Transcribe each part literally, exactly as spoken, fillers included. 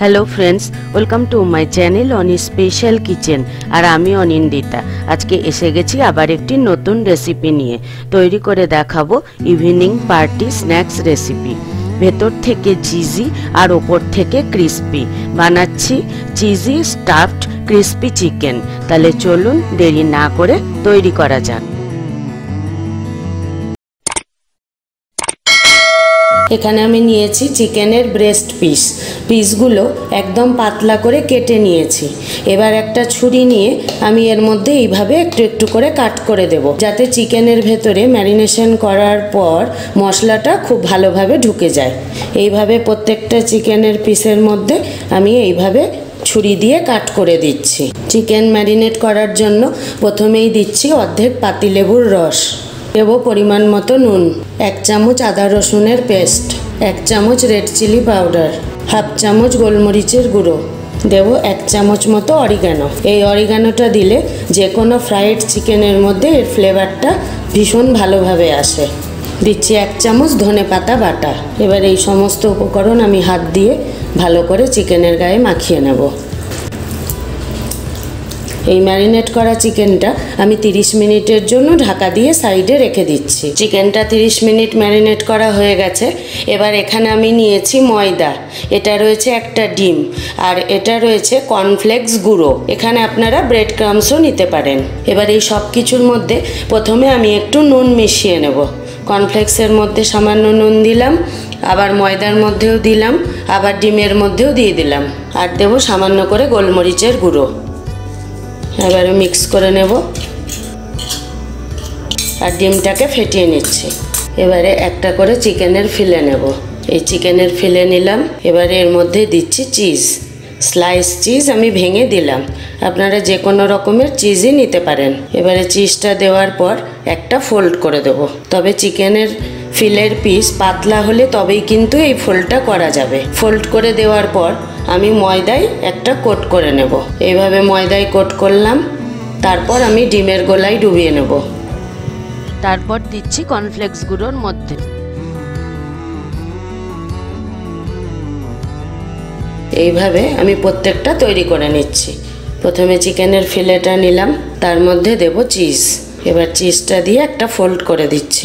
Hello friends welcome to my channel on special kitchen और आमी अनिंदिता आज के एसे गेছি আবার একটি নতুন রেসিপি নিয়ে তৈরি করে দেখাবো ইভিনিং পার্টি স্ন্যাক্স রেসিপি ভেতর থেকে চিজি আর উপর থেকে ক্রিস্পি বানাচ্ছি চিজি স্টাফড ক্রিস্পি চিকেন তাহলে চলুন দেরি না করে তৈরি করা যাক। এখানে আমি নিয়েছি চিকেনের ব্রেস্ট পিস পিসগুলো একদম পাতলা করে কেটে নিয়েছি। এবার একটা ছুরি নিয়ে আমি এর মধ্যে এইভাবে একটু একটু করে কাট করে দেব যাতে চিকেনের ভেতরে ম্যারিনেশন করার পর মশলাটা খুব ভালোভাবে ঢুকে যায়। এইভাবে প্রত্যেকটা চিকেনের পিসের মধ্যে আমি এইভাবে ছুরি দিয়ে কাট করে দিচ্ছি। চিকেন ম্যারিনেট করার জন্য প্রথমেই দিচ্ছি অর্ধেক পাতিলেবুর রস, দেব পরিমাণ মতো নুন, এক চামচ আদা রসুনের পেস্ট, এক চামচ রেড চিলি পাউডার, হাফ চামচ গোলমরিচের গুঁড়ো, দেব এক চামচ মতো অরিগানো। এই অরিগানোটা দিলে যে কোনো ফ্রাইড চিকেনের মধ্যে এর ফ্লেভারটা ভীষণ ভালোভাবে আসে। দিচ্ছি এক চামচ ধনে পাতা বাটা। এবার এই সমস্ত উপকরণ আমি হাত দিয়ে ভালো করে চিকেনের গায়ে মাখিয়ে নেব। এই ম্যারিনেট করা চিকেনটা আমি তিরিশ মিনিটের জন্য ঢাকা দিয়ে সাইডে রেখে দিচ্ছি। চিকেনটা তিরিশ মিনিট ম্যারিনেট করা হয়ে গেছে। এবার এখানে আমি নিয়েছি ময়দা, এটা রয়েছে একটা ডিম, আর এটা রয়েছে কর্নফ্লেক্স গুঁড়ো। এখানে আপনারা ব্রেড ক্রামসও নিতে পারেন। এবার এই সব কিছুর মধ্যে প্রথমে আমি একটু নুন মিশিয়ে নেব। কর্নফ্লেক্সের মধ্যে সামান্য নুন দিলাম, আবার ময়দার মধ্যেও দিলাম, আবার ডিমের মধ্যেও দিয়ে দিলাম, আর দেব সামান্য করে গোলমরিচের গুঁড়ো। এবারে মিক্স করে নেব আর ডিমটাকে ফেটিয়ে নিচ্ছি। এবারে একটা করে চিকেনের ফিলে নেব। এই চিকেনের ফিলে নিলাম। এবারে এর মধ্যে দিচ্ছি চিজ, স্লাইস চিজ আমি ভেঙে দিলাম। আপনারা যে কোনো রকমের চিজই নিতে পারেন। এবারে চিজটা দেওয়ার পর একটা ফোল্ড করে দেব। তবে চিকেনের ফিলের পিস পাতলা হলে তবেই কিন্তু এই ফোল্ডটা করা যাবে। ফোল্ড করে দেওয়ার পর আমি ময়দায় একটা কোট করে নেব। এইভাবে ময়দায় কোট করলাম। তারপর আমি ডিমের গোলায় ডুবিয়ে নেব। তারপর দিচ্ছি কর্নফ্লেক্স গুঁড়োর মধ্যে। এইভাবে আমি প্রত্যেকটা তৈরি করে নিচ্ছি। প্রথমে চিকেনের ফিলেটা নিলাম, তার মধ্যে দেব চিজ। এবার চিজটা দিয়ে একটা ফোল্ড করে দিচ্ছি।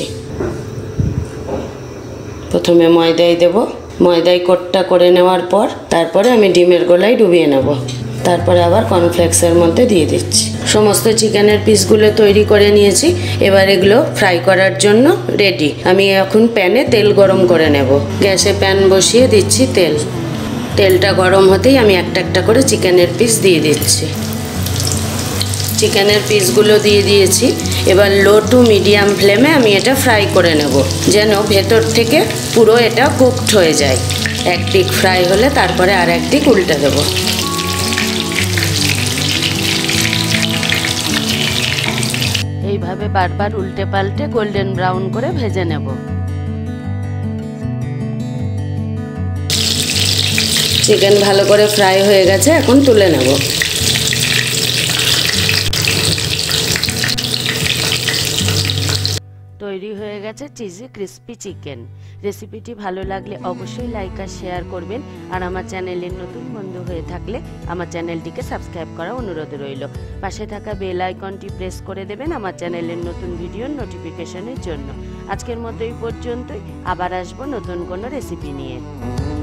প্রথমে ময়দায় দেব, ময়দায় কোটটা করে নেওয়ার পর তারপরে আমি ডিমের গোলায় ডুবিয়ে নেব। তারপরে আবার কর্নফ্লেক্সের মধ্যে দিয়ে দিচ্ছি। সমস্ত চিকেনের পিসগুলো তৈরি করে নিয়েছি। এবার এগুলো ফ্রাই করার জন্য রেডি। আমি এখন প্যানে তেল গরম করে নেব। গ্যাসে প্যান বসিয়ে দিচ্ছি তেল। তেলটা গরম হতেই আমি একটা একটা করে চিকেনের পিস দিয়ে দিচ্ছি। চিকেনের পিসগুলো দিয়ে দিয়েছি। এবার লো টু মিডিয়াম ফ্লেমে আমি এটা ফ্রাই করে নেব, যেন ভেতর থেকে পুরো এটা কুকড হয়ে যায়। এক দিক ফ্রাই হলে তারপরে আর এক দিক উল্টে দেব। এইভাবে বারবার উল্টে পাল্টে গোল্ডেন ব্রাউন করে ভেজে নেব। চিকেন ভালো করে ফ্রাই হয়ে গেছে, এখন তুলে নেব। তৈরি হয়ে গেছে চিজি ক্রিস্পি চিকেন। রেসিপিটি ভালো লাগলে অবশ্যই লাইক আর শেয়ার করবেন, আর আমার চ্যানেলের নতুন বন্ধু হয়ে থাকলে আমার চ্যানেলটিকে সাবস্ক্রাইব করা অনুরোধ রইল। পাশে থাকা বেল আইকনটি প্রেস করে দেবেন আমার চ্যানেলের নতুন ভিডিওর নোটিফিকেশনের জন্য। আজকের মতো এই পর্যন্তই, আবার আসবো নতুন কোনো রেসিপি নিয়ে।